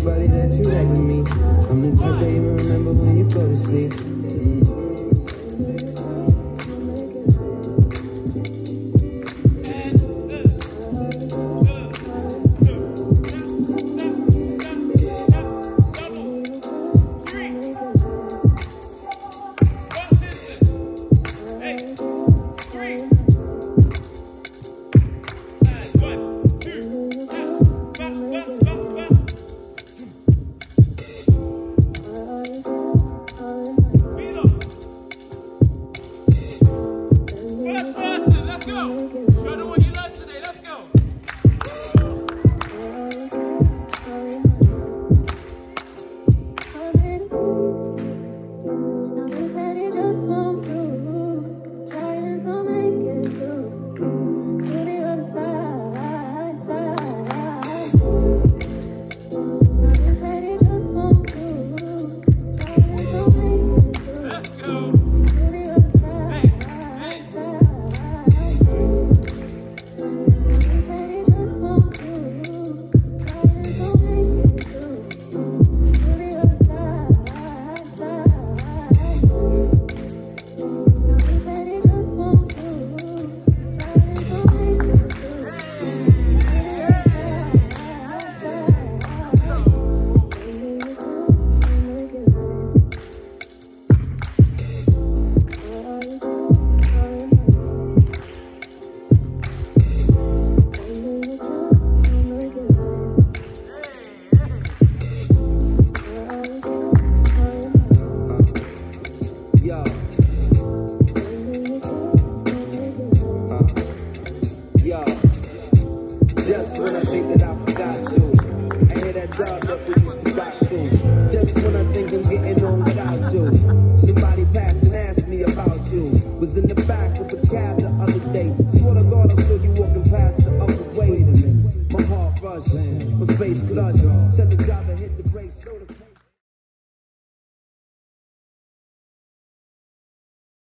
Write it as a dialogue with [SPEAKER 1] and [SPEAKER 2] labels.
[SPEAKER 1] everybody that you ever meet. I'm the type that you remember when you go to sleep. Just when I think that I forgot you, I hear that dog